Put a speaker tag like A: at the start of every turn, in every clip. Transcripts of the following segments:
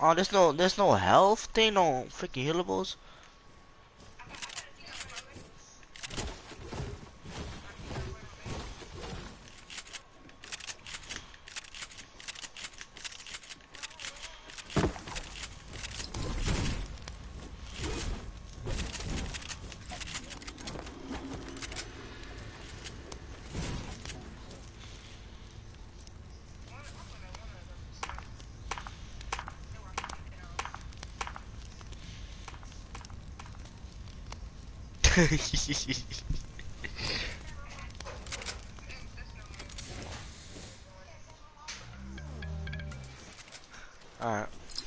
A: Oh, there's no health thing, no freaking healables. Alright.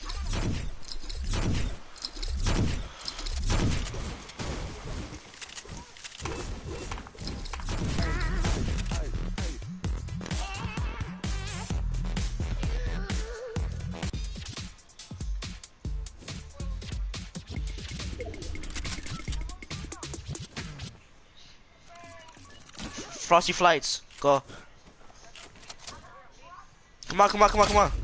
A: Frosty flights, go. Come on, come on, come on, come on.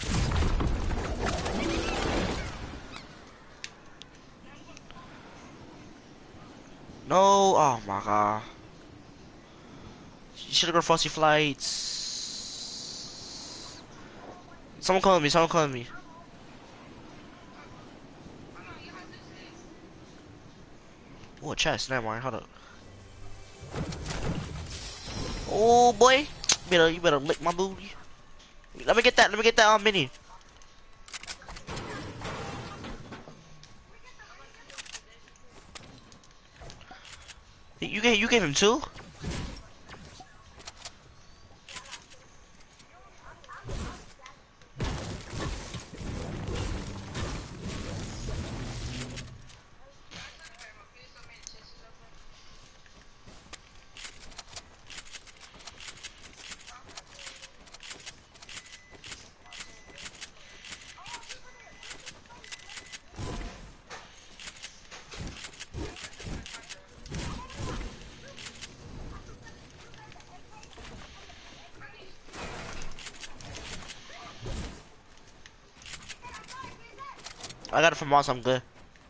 A: No, oh my god. You should have gone Frosty flights. Someone calling me, someone calling me. Oh, a chest, never mind, hold up. Oh boy, you better lick my booty. Let me get that mini. You gave him two? I got it from Moss, I'm good.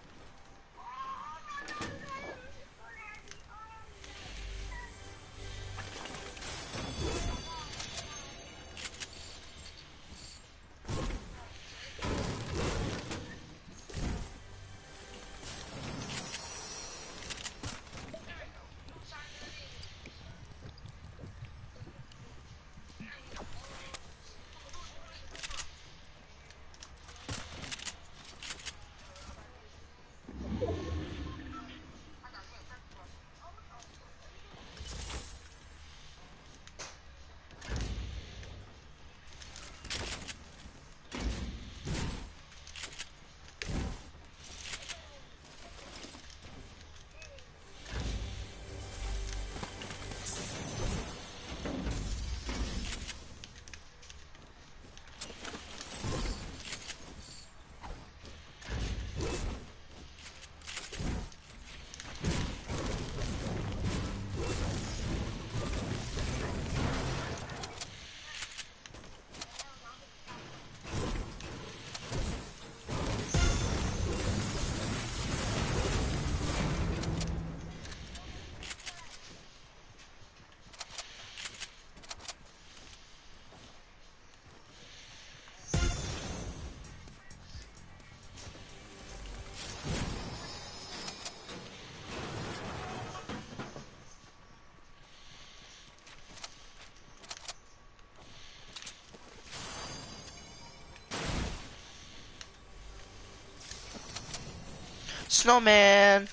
A: Snowman.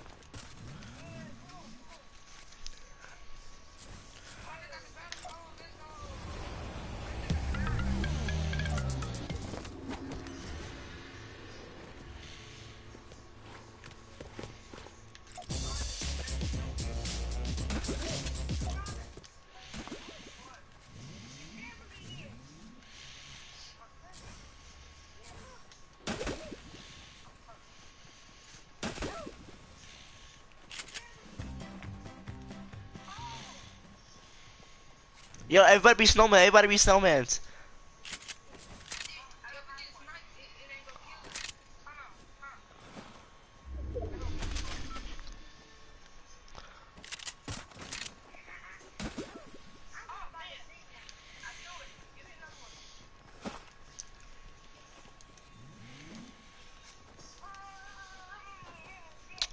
A: Yo, everybody be snowman. Everybody be snowmans.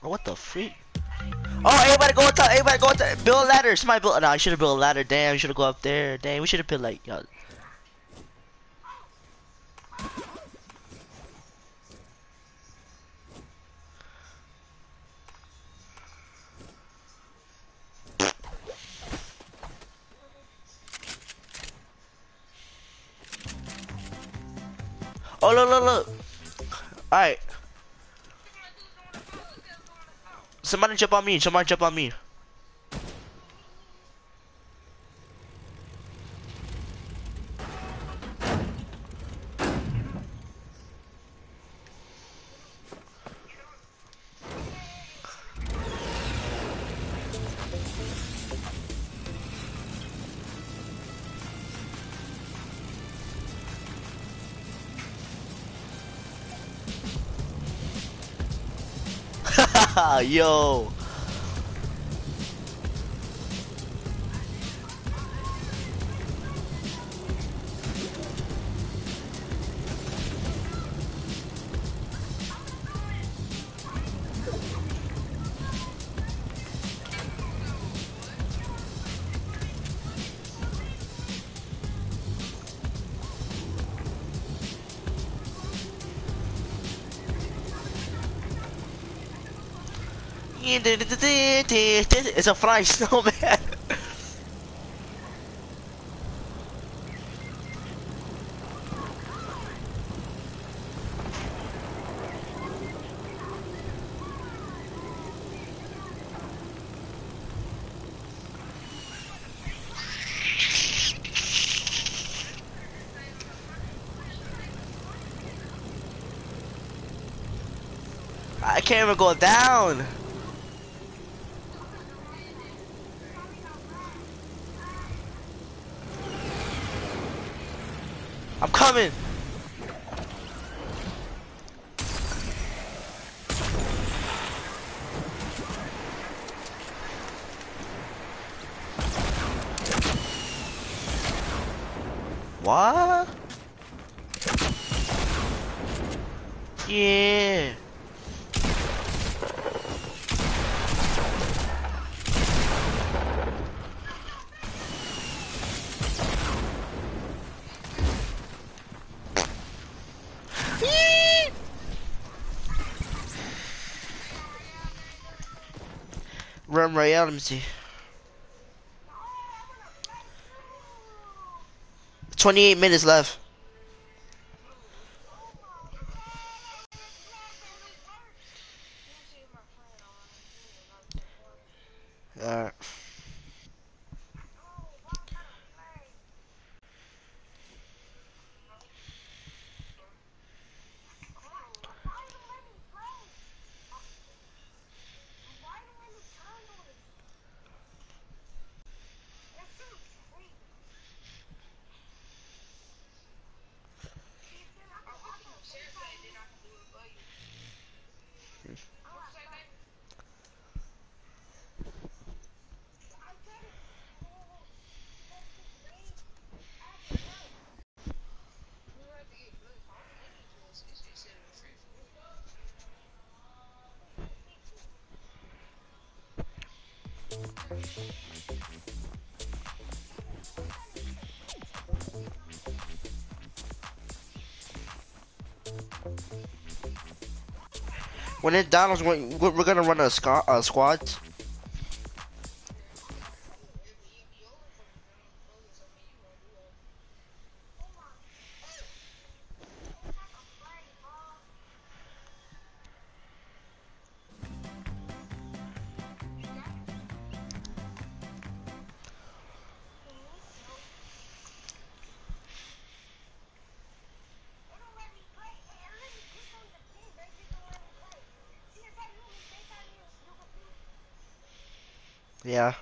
A: Oh, what the freak? Oh, everybody go up top. Everybody go up top. Build a ladder. Somebody build. No, I should have built a ladder. Damn, you should have go up there. Damn, we should have built like. Yo. Oh, look, look, look. All right. Somebody jump on me. Somebody jump on me. Yo. It's a flying snowman. I can't even go down. I'm coming. What? Yeah. Run right out. Let me see. 28 minutes left. Alright. When it down, we're gonna run a squad. Yeah.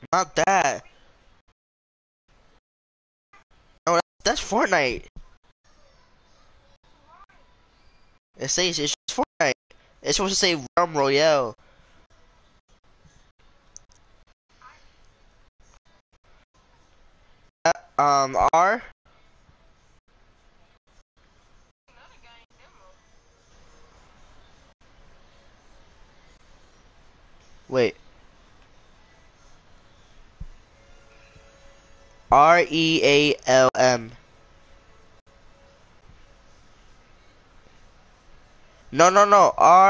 A: Not that. No, that's Fortnite. It says it's just Fortnite. It's supposed to say Realm Royale. R. Wait. REALM. No, no, no.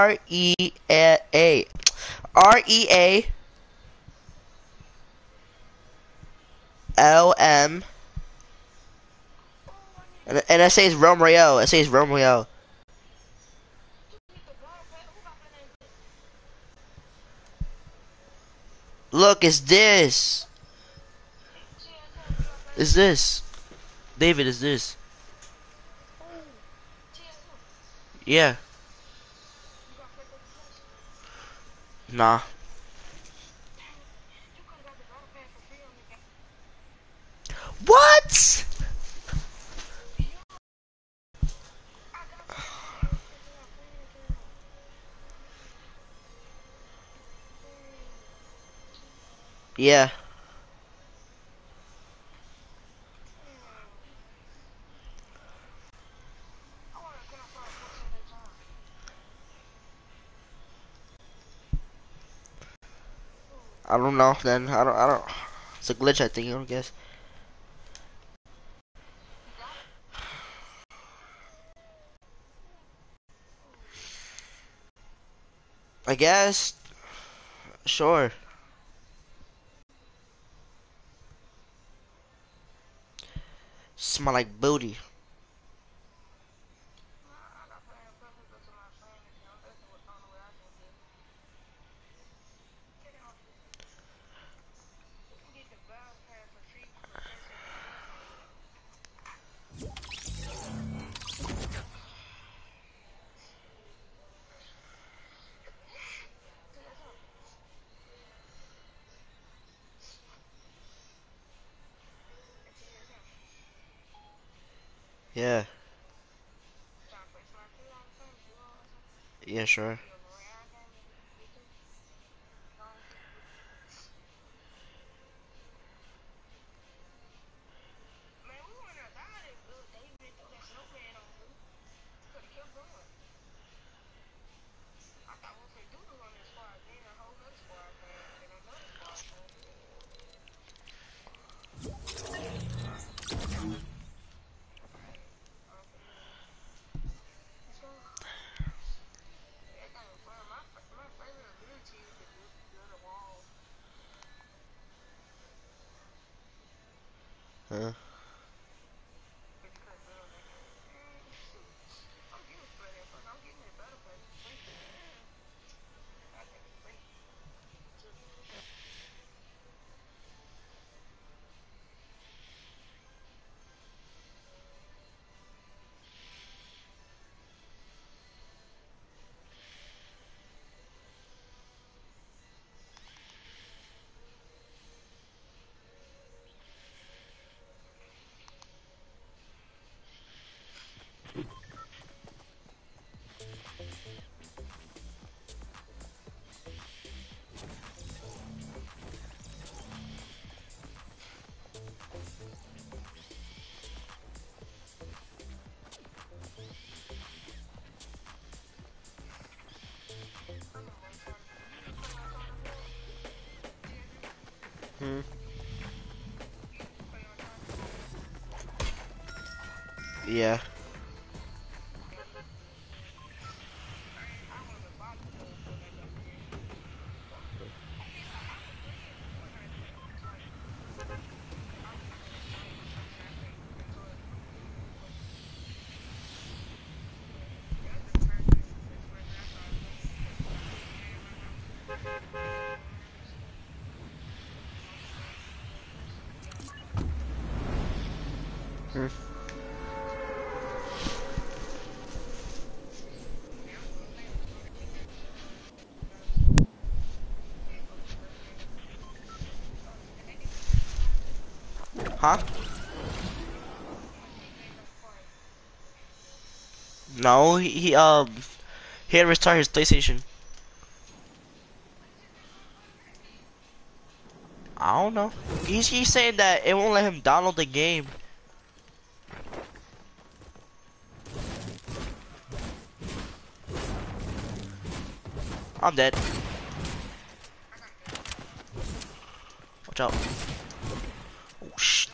A: REALM. And it says Realm Royale. It says Realm Royale. Look, it's this. It's this. David, is this? Yeah. Nah. What? Yeah. I don't know. Then I don't. It's a glitch, I think. I guess. I guess. Sure. Smell like booty. Yeah. Yeah, sure. Huh? Hmm. Yeah. Hmm. Huh? No, he had to restart his PlayStation. I don't know. He's saying that it won't let him download the game. I'm dead. Watch out. Oh shit.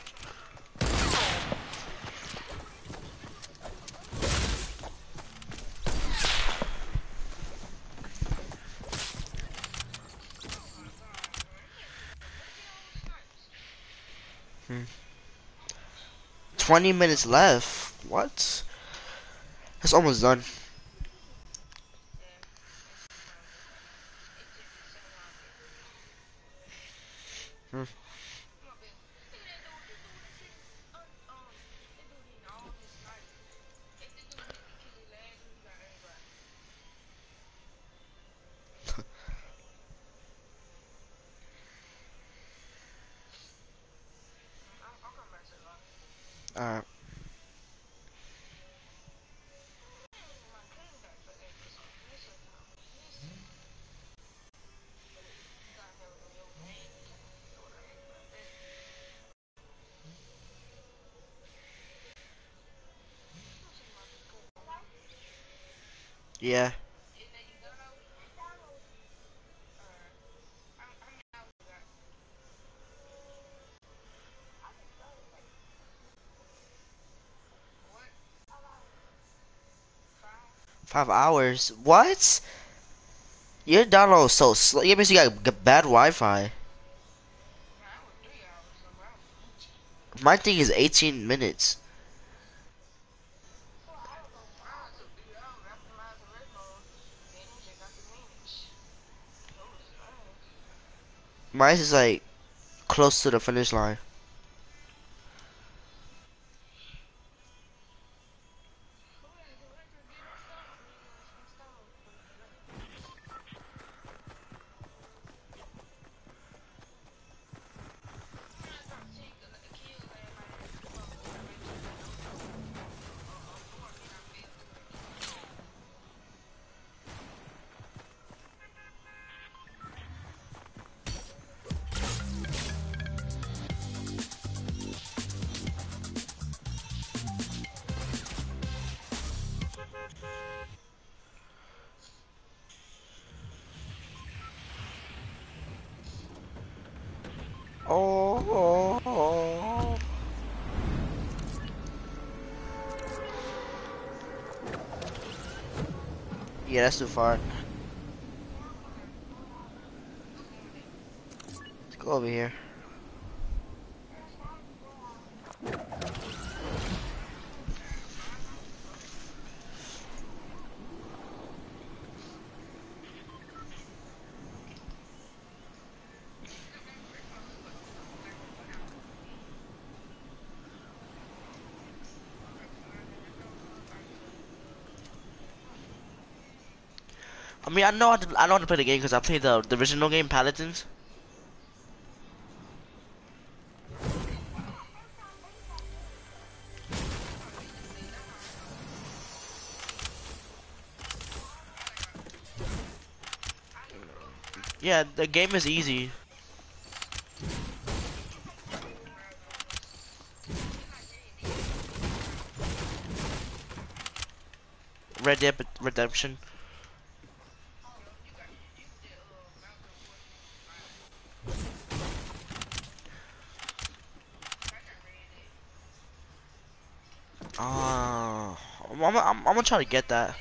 A: 20 minutes left. What? It's almost done. Hmm. Alright. Yeah. 5 hours. What? Your download is so slow. You basically got bad Wi-Fi. My thing is 18 minutes. Mine is like close to the finish line. 哦。Yeah, that's too far. Let's go over here. I mean, I know how to play the game because I played the original game, Paladins. Yeah, the game is easy. Red Dead Redemption. Ah, I'm gonna try to get that.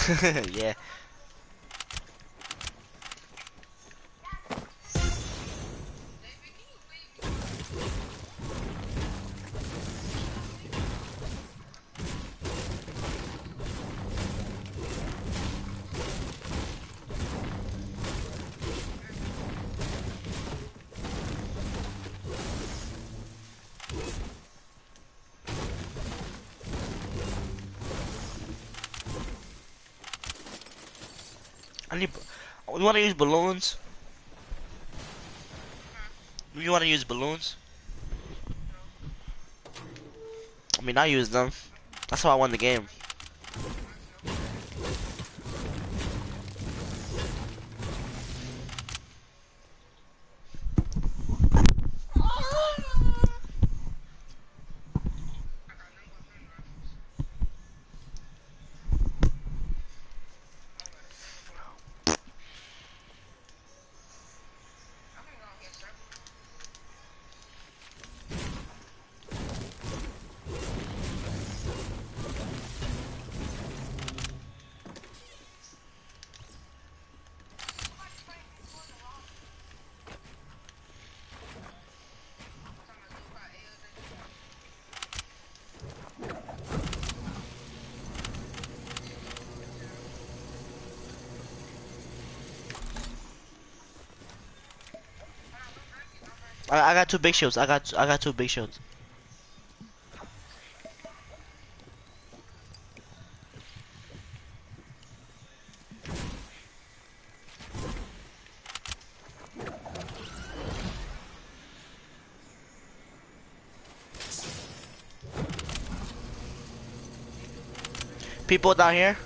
A: Yeah. I need. You want to use balloons? You want to use balloons? I mean, I use them. That's how I won the game. I got two big shields. I got two big shields. People down here.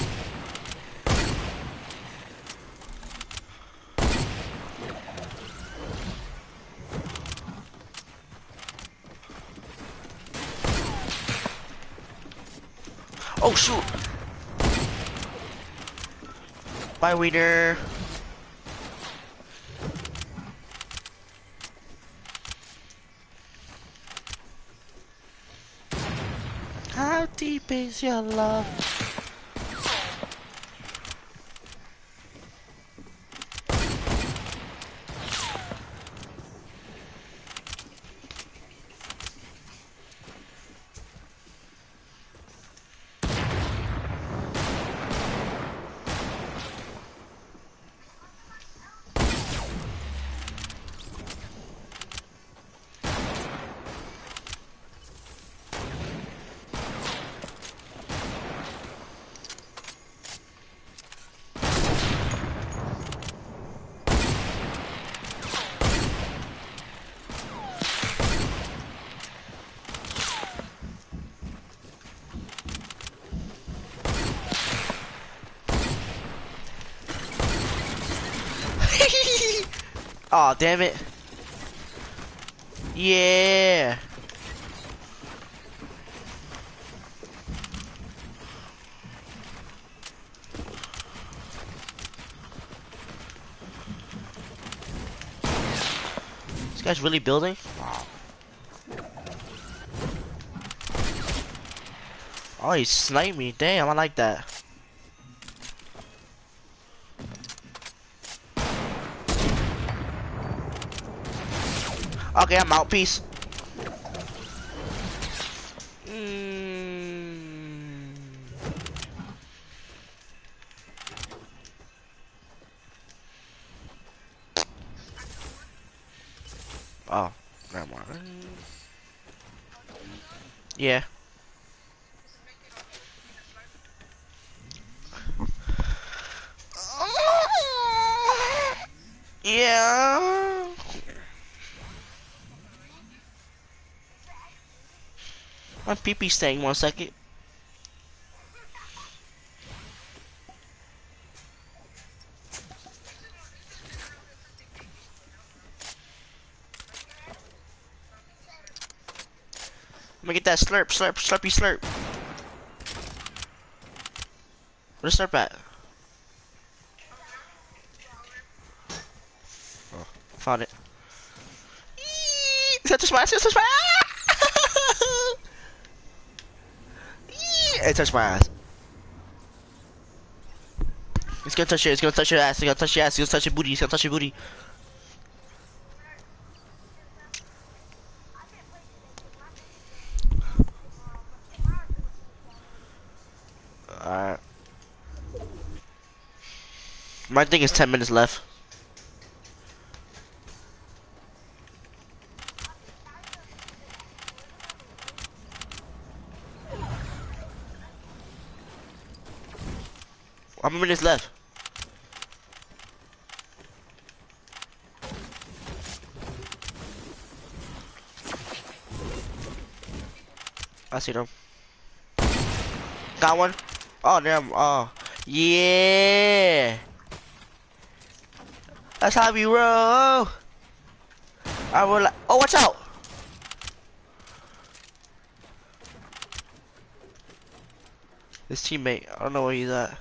A: Oh shoot! Bye, Weeder. How deep is your love? Oh damn it! Yeah. This guy's really building? Wow. Oh, he sniped me. Damn, I like that. Okay, I'm out. Peace. Oh, never mind. Yeah. Yeah. My pee-pee staying 1 second. Let me get that slurp, slurpy slurp. Where's the slurp at? Oh, found it. Touch my ass, touch my ass! It touched my ass. It's gonna touch your, it's gonna touch your ass, it's gonna touch your ass, it's gonna touch your booty, it's gonna touch your booty. Alright. My thing is 10 minutes left. How many minutes left? I see them. Got one. Oh damn. Oh yeah. That's how we roll. I roll like. Oh, watch out. His teammate. I don't know where he's at.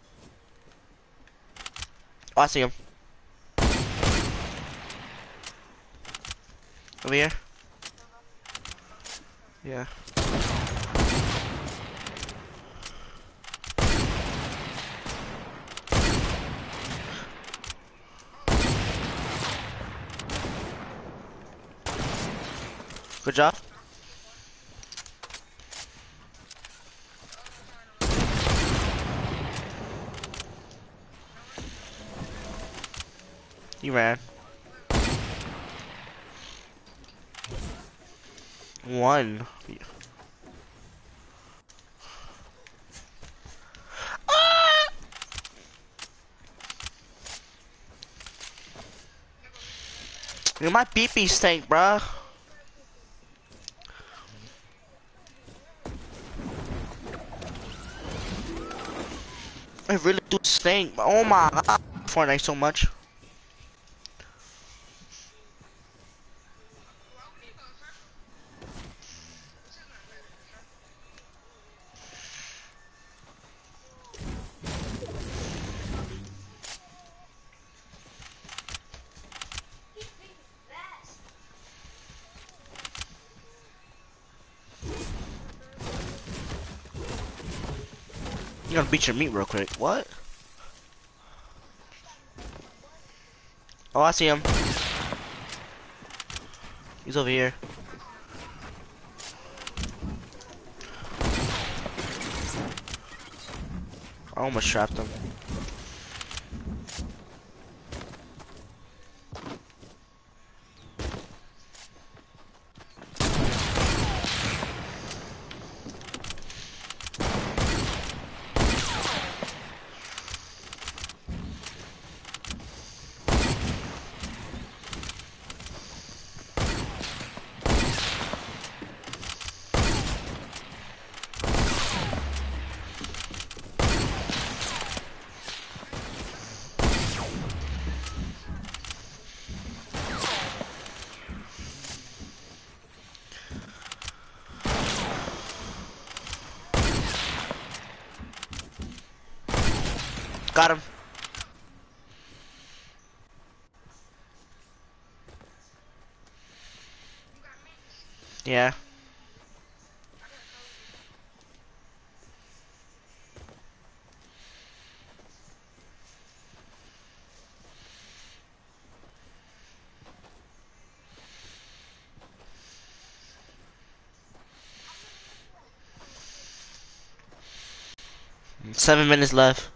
A: Oh, I see him. Over here. Yeah. Good job. He ran. One. Ah! Dude, my pee-pee stank, bruh. I really do stink. Oh my god. Fortnite so much. You gotta beat your meat real quick. What? Oh, I see him. He's over here. I almost trapped him. Got him. Yeah. Seven minutes left.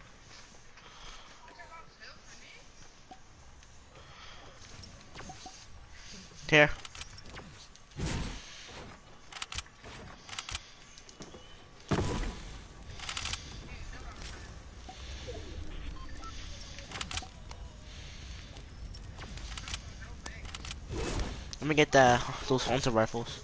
A: Here. Let me get those hunter rifles.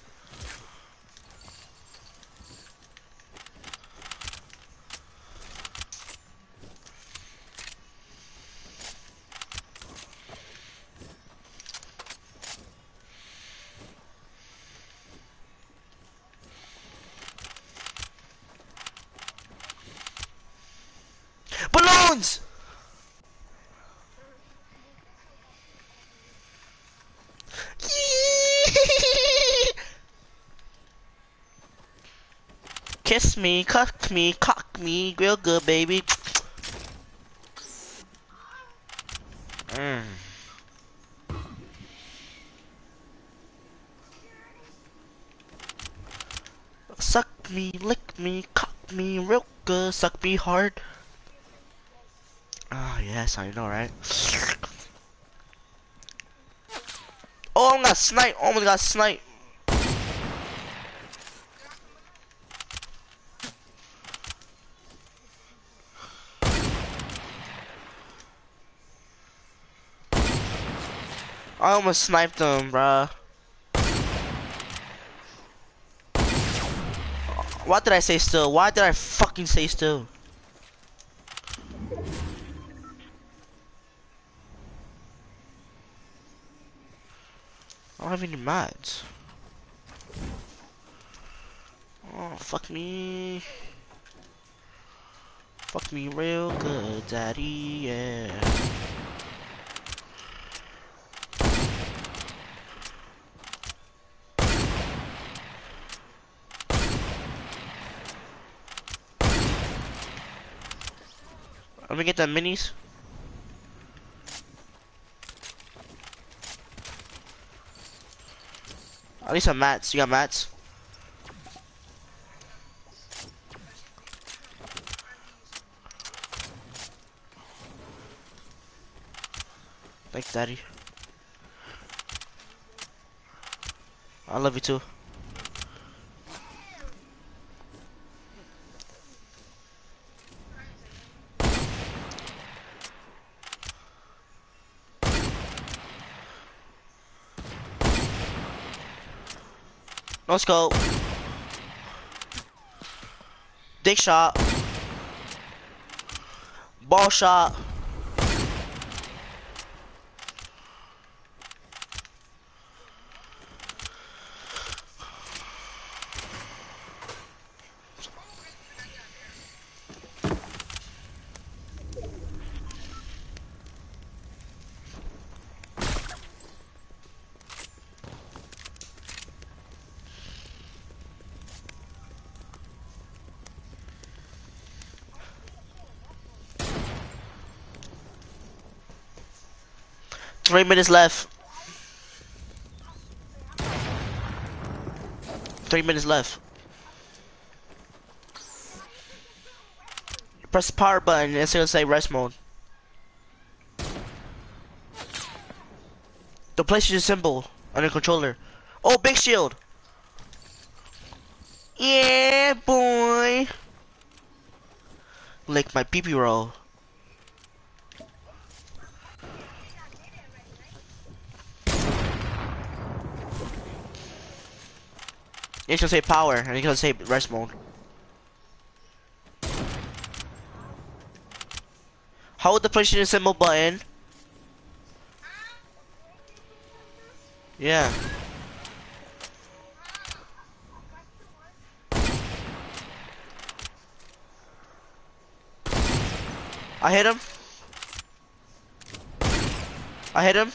A: Balloons! Kiss me, cuck me, cock me, real good, baby. Mm. Suck me, lick me, cock me real good, suck me hard. Ah, yes, I know, right? Oh, I got sniped. Almost got sniped. I almost sniped him, bruh. Why did I say still? Why did I fucking say still? I don't have any mods. Oh, fuck me. Fuck me real good, daddy, yeah. Let me get the minis. I need some mats. You got mats? Thanks, daddy. I love you too. No scope. Dick shot. Ball shot. Three minutes left. 3 minutes left. Press the power button and it's gonna say rest mode. The PlayStation symbol on the controller. Oh, big shield. Yeah, boy. Lick my pee-pee roll. It's gonna say power and it's gonna say rest mode. Hold the PlayStation symbol button. Yeah. I hit him. I hit him.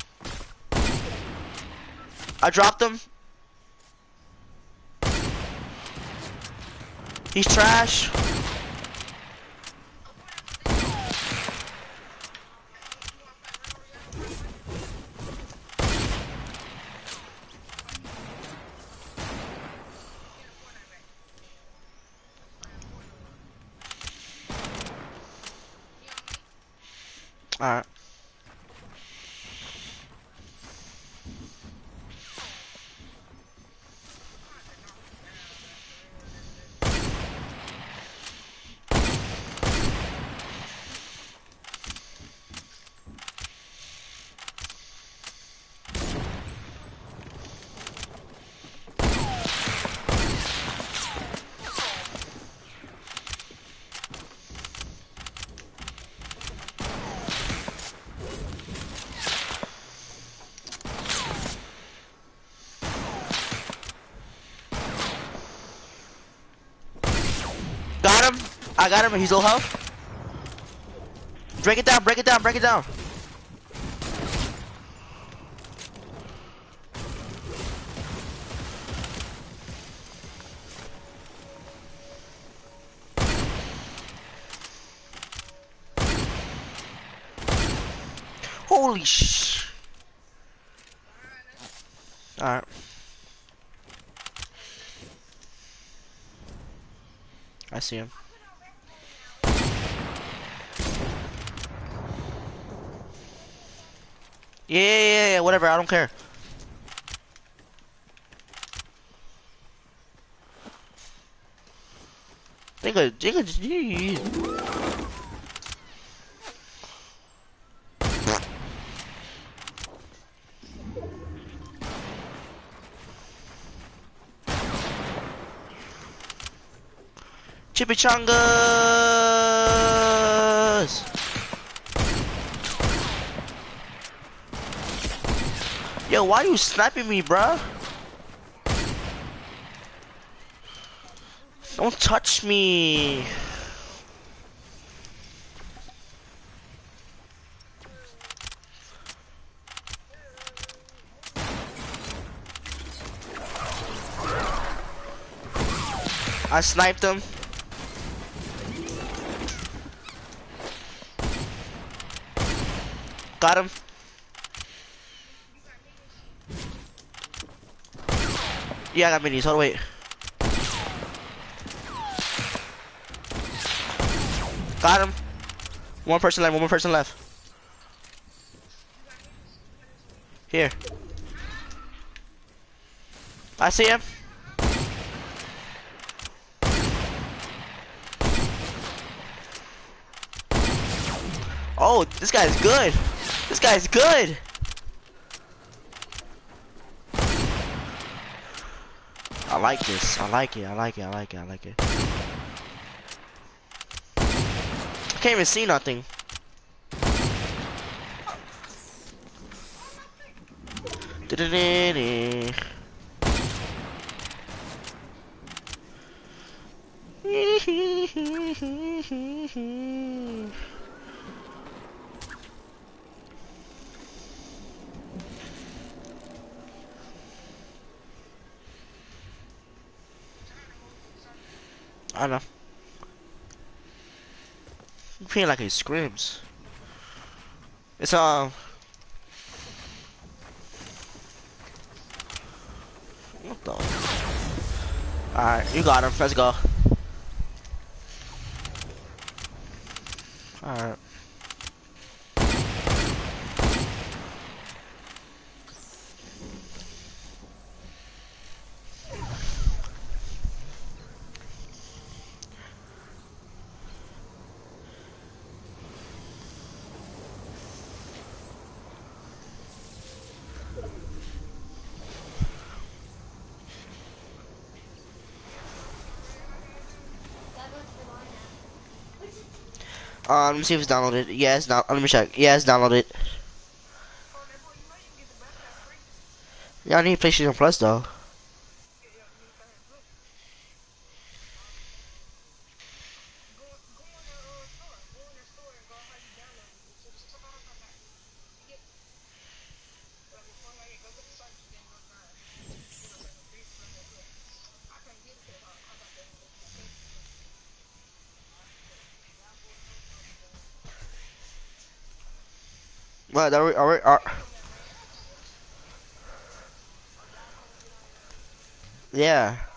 A: I dropped him. He's trash. Alright. Got him. I got him. He's low health. Break it down. Break it down. Break it down. Holy sh. Alright. I see him. Yeah, whatever, I don't care. Jingle. Chimichangas! Yo, why you sniping me, bruh? Don't touch me. I sniped him. Got him. Yeah, I got minis. Hold on, wait. Got him. One person left. Here. I see him. Oh, this guy's good. This guy's good. I like this. I like it. I can't even see nothing. I know. I'm feeling like he screams. It's what the? Alright, you got him. Let's go. Alright. Let me see if it's downloaded. Yeah, it's not. Let me check. Yeah, it's downloaded. Yeah, I need PlayStation Plus though. What? Yeah.